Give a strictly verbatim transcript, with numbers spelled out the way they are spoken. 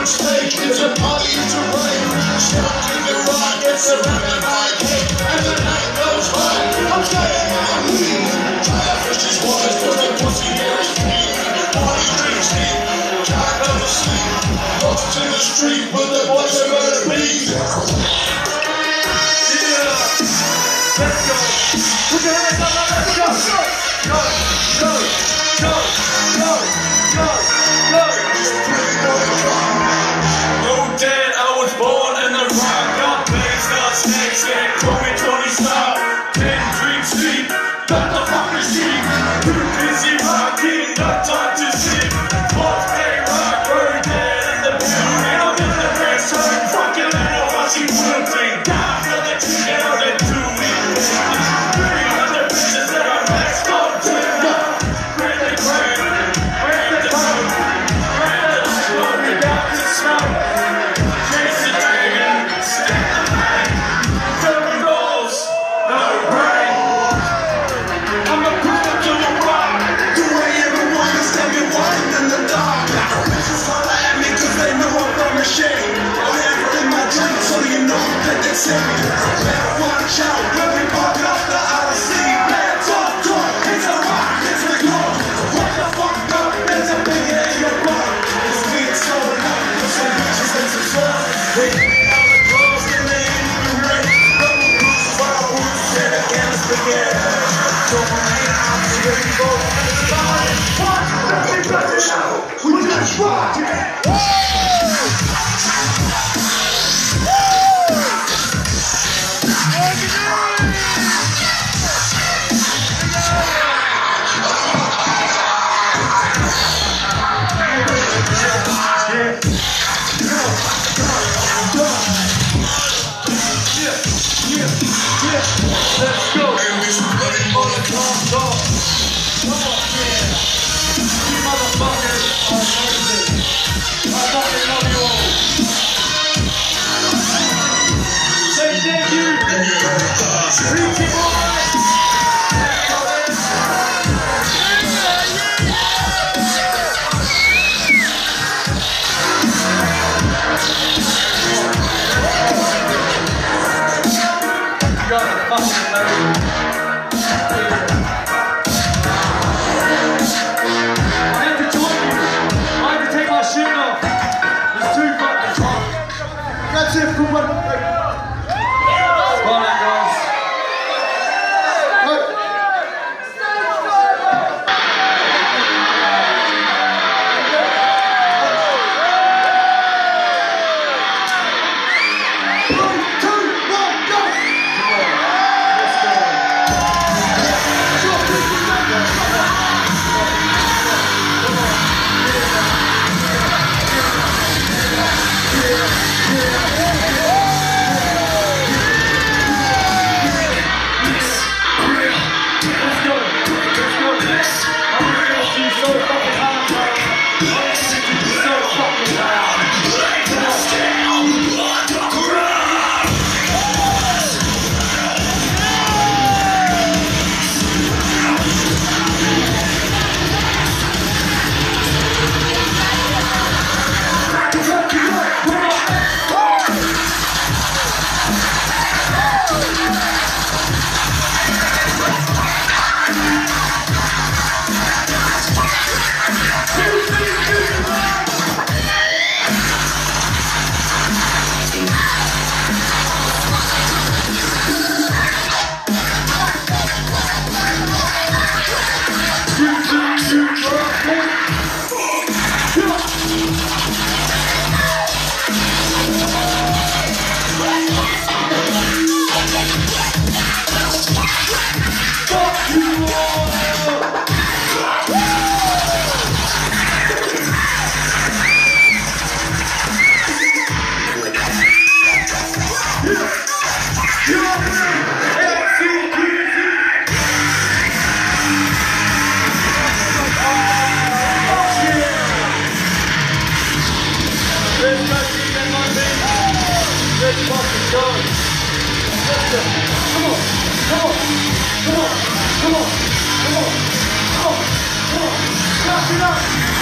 mistake. It's a party to rave. Smoking the rock, it's surrounded by hate. And the night goes high. I'm staying on leave. Trying fish his waters till the pussy here is clean. Party drinks deep. Can't never sleep. Lost in the street, but the boys are gonna be. Let's go. Put your hands up, let's go. Go, go, go, go, go, go. Oh, Dad, I was born in the rock. Got bangs, got snakes, and call me Tony Stark. Ten dreams deep, got the fucking sheep. Too busy rocking, not time to sleep. Boss day rock, bird dead in the building. I'm in the best time, fucking little watching something. Down for the chicken on the two. Watch out when we park up the Odyssey. Bad talk, talk, it's a rock, it's a glow. What the fuck up, there's a big in your blood. It's being so enough for some bitches and some slugs. We have the clothes and they ain't even ready. Couple cruises, wild horses, and a can of spaghetti. Don't hang out, so here we go. What? We got this out. We just rock. Let's go. And we should put it on the top dog. Come on, man. You motherfuckers are amazing. I fucking love you all. Say thank you. Three people. That's it for one. Well done, guys. Three, two, one, go! Come on, let's go. Come on, come on, come on, come on, come on, come on, come on,